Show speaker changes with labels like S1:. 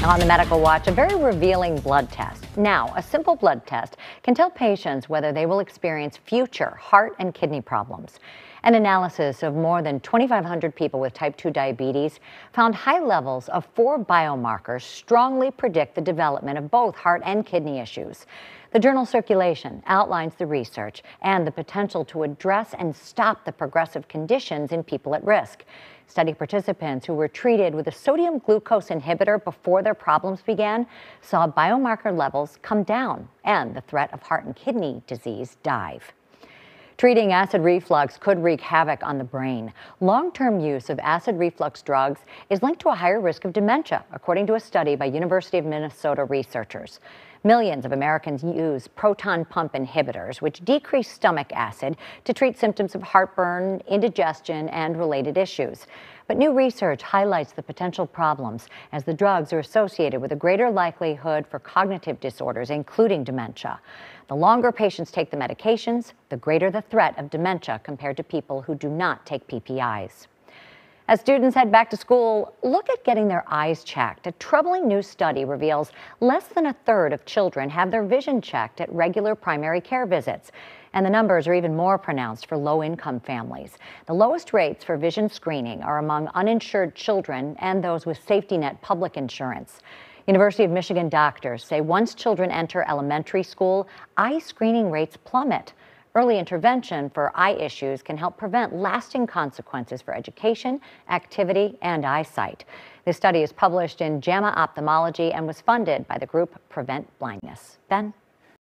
S1: On the Medical Watch, a very revealing blood test. Now, a simple blood test can tell patients whether they will experience future heart and kidney problems. An analysis of more than 2,500 people with type 2 diabetes found high levels of 4 biomarkers strongly predict the development of both heart and kidney issues. The journal Circulation outlines the research and the potential to address and stop the progressive conditions in people at risk. Study participants who were treated with a sodium glucose inhibitor before their problems began saw biomarker levels come down and the threat of heart and kidney disease dive. Treating acid reflux could wreak havoc on the brain. Long-term use of acid reflux drugs is linked to a higher risk of dementia, according to a study by University of Minnesota researchers. Millions of Americans use proton pump inhibitors, which decrease stomach acid to treat symptoms of heartburn, indigestion, and related issues. But new research highlights the potential problems, as the drugs are associated with a greater likelihood for cognitive disorders, including dementia. The longer patients take the medications, the greater the threat of dementia compared to people who do not take PPIs. As students head back to school, look at getting their eyes checked. A troubling new study reveals less than a third of children have their vision checked at regular primary care visits. And the numbers are even more pronounced for low-income families. The lowest rates for vision screening are among uninsured children and those with safety net public insurance. University of Michigan doctors say once children enter elementary school, eye screening rates plummet. Early intervention for eye issues can help prevent lasting consequences for education, activity, and eyesight. This study is published in JAMA Ophthalmology and was funded by the group Prevent Blindness. Ben?